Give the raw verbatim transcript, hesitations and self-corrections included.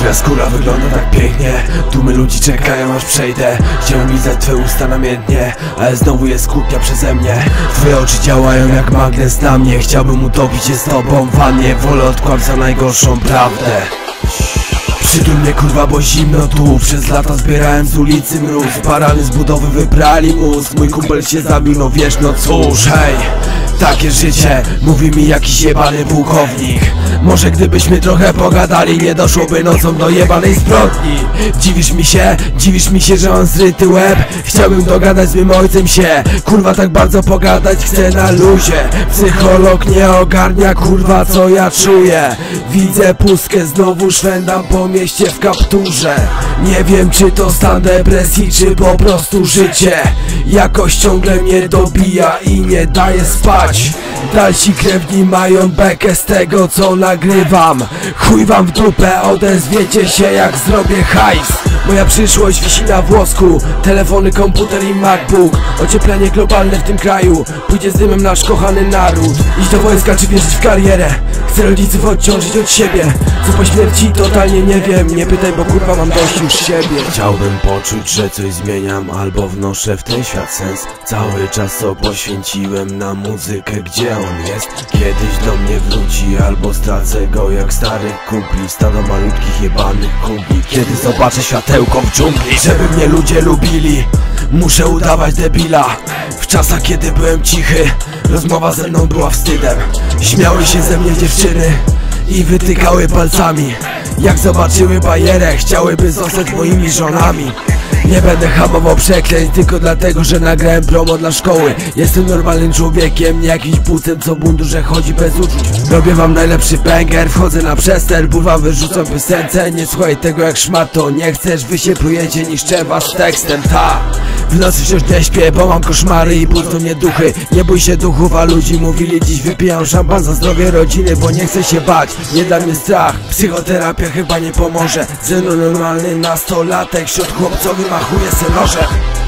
Twoja skóra wygląda tak pięknie, tłumy ludzi czekają aż przejdę. Chciałem lizać twoje usta namiętnie, ale znowu jest kłótnia przeze mnie. Twoje oczy działają jak magnes na mnie. Chciałbym utopić się z tobą w wannie. Wolę od kłamstwa najgorszą prawdę. Przytul mnie kurwa, bo zimno tu. Przez lata zbierałem z ulicy mróz. Barany z budowy wybrali mózg. Mój kumpel się zabił, no wiesz, no cóż. Hej, takie życie, mówi mi jakiś jebany pułkownik. Może gdybyśmy trochę pogadali, nie doszłoby nocą do jebanej zbrodni. Dziwisz mi się, dziwisz mi się, że mam zryty łeb. Chciałbym dogadać z mym ojcem się, kurwa tak bardzo pogadać chcę na luzie. Psycholog nie ogarnia kurwa co ja czuję. Widzę pustkę, znowu szwendam po mieście w kapturze. Nie wiem czy to stan depresji, czy po prostu życie. Jakoś ciągle mnie dobija i nie daje spać. Dalsi krewni mają bekę z tego co nagrywam. Chuj wam w dupę, odezwiecie się jak zrobię hajs. Moja przyszłość wisi na włosku. Telefony, komputer i MacBook. Ocieplenie globalne w tym kraju pójdzie z dymem nasz kochany naród. Iść do wojska czy wierzyć w karierę? Chcę rodziców odciążyć od siebie. Co po śmierci totalnie nie wiem. Nie pytaj, bo kurwa mam dość już siebie. Chciałbym poczuć, że coś zmieniam albo wnoszę w ten świat sens. Cały czas co poświęciłem na muzykę, gdzie on jest? Kiedyś do mnie wróci albo stracę go jak starych kumpli. Stado malutkich jebanych kumpli. Kiedy zobaczę światełko w dżungli, żeby mnie ludzie lubili, muszę udawać debila. W czasach kiedy byłem cichy, rozmowa ze mną była wstydem. Śmiały się ze mnie dziewczyny i wytykały palcami. Jak zobaczyły bajerę, chciałyby zostać moimi żonami. Nie będę hamował przekleństw tylko dlatego, że nagrałem promo dla szkoły. Jestem normalnym człowiekiem, nie jakimś bucem co w mundurze chodzi bez uczuć. Robię wam najlepszy banger, wchodzę na przester, ból wam wyrzucam piosence. Nie słuchaj tego jak szmato, nie chcesz, wy się plujecie, niszczę was tekstem, ta. W nocy wciąż nie śpię, bo mam koszmary i budzą mnie duchy. Nie bój się duchów, a ludzi mówili dziś wypijam szampan za zdrowie rodziny, bo nie chcę się bać, nie da mnie strach. Psychoterapia chyba nie pomoże. Ze mną normalny nastolatek, wśród chłopcowi machuje se nożem.